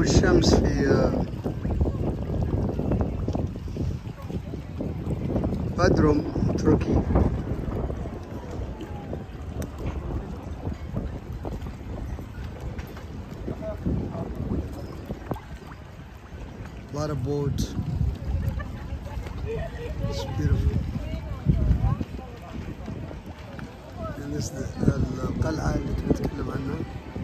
الشمس في بدروم تركي. A lot of boats. It's beautiful. And this is القلعة اللي كنت أتكلم عنها.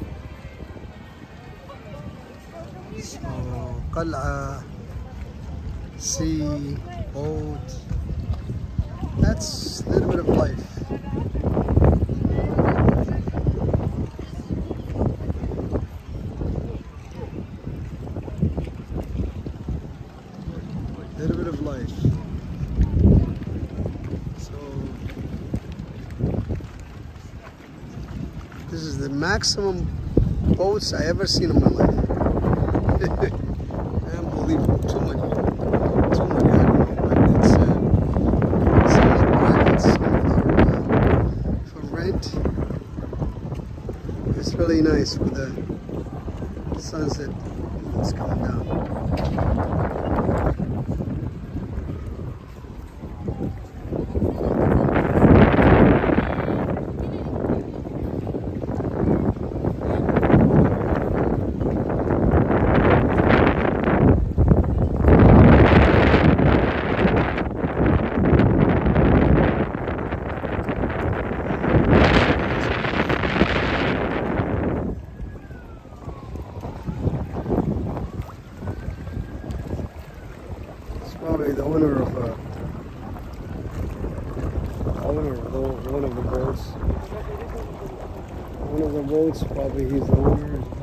So, قلعة, sea, boat. That's a little bit of life. Little bit of life. So this is the maximum boats I ever seen in my life. Unbelievable. Too many. I don't know, but it's some are private, some are for rent. It's really nice with the sunset that's coming down. Probably the owner of one of the boats. One of the boats, probably he's the owner.